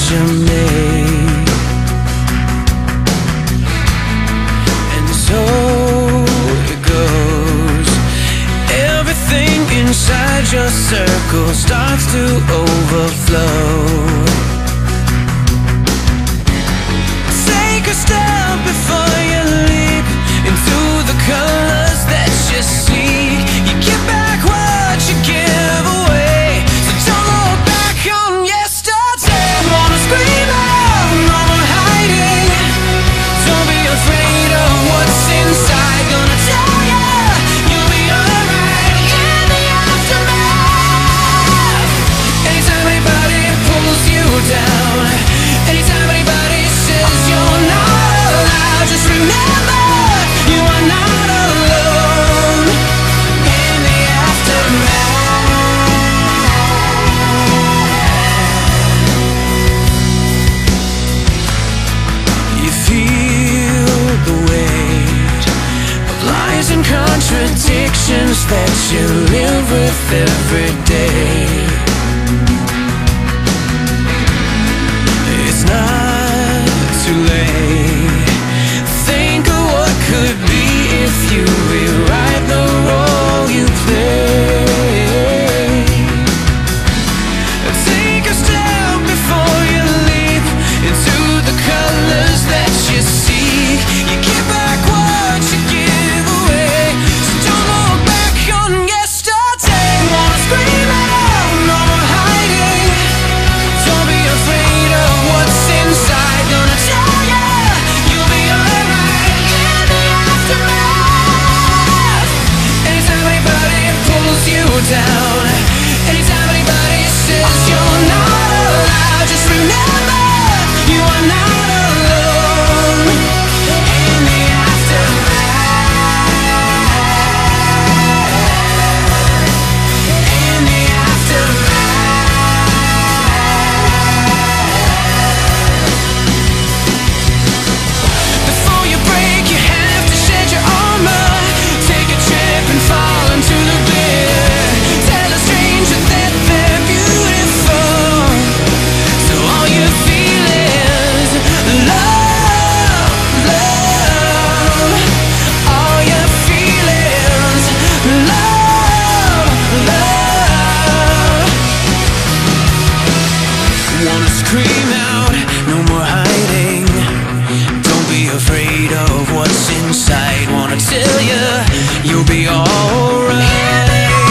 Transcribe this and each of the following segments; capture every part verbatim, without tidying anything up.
you made. And so it goes. Everything inside your circle starts to overflow. Take a step before you leap into the colors that you seek. You get back what you give away, so don't look back on yesterday. Wanna scream out, no more hiding. Don't be afraid of what's inside. Gonna tell ya, you'll be alright in the aftermath. Anytime anybody pulls you down, anytime anybody says you're not allowed, just remember you are not alone in the aftermath. You feel the weight of lies and contradictions that you live with every day. It's not too late. Think of what could be if you rewrite the role you play. Take a step before you leap into the colors that you seek. You give back what you give away, so don't look back on yesterday. Wanna scream out, no more hiding. Don't be afraid of what's inside. Gonna tell ya, you'll be alright in the aftermath. Anytime anybody pulls you down, anytime anybody says you're not allowed, just remember you are not alone in the aftermath. In the aftermath. Before you break, you have to shed your armor. Take a trip and fall into the clear. Tell a stranger that they're beautiful, so all you feel is love, love. All you feel is love, love. Wanna scream out, no more hiding. Don't be afraid of what's inside. Wanna tell you, you'll be alright.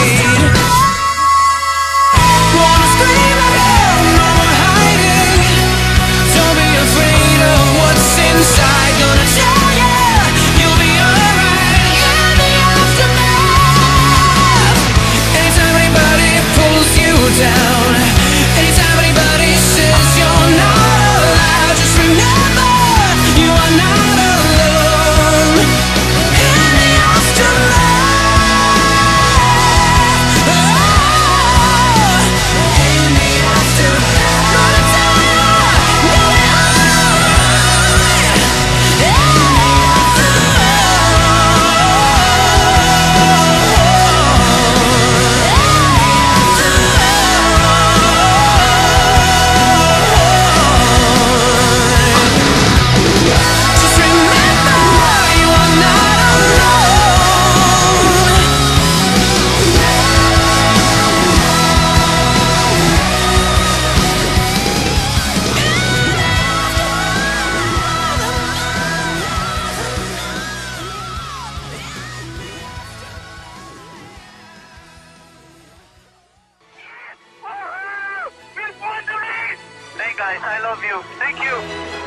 Wanna scream out, no more hiding. Don't be afraid of what's inside. Gonna tell you, you'll be alright in the aftermath. Anytime anybody pulls you down, anytime anybody says you're not allowed, just remember you are not alone in the aftermath. Oh, in the aftermath. Gonna tell ya, you'll be alright in the just remember you are not alone. Hey guys, I love you. Thank you.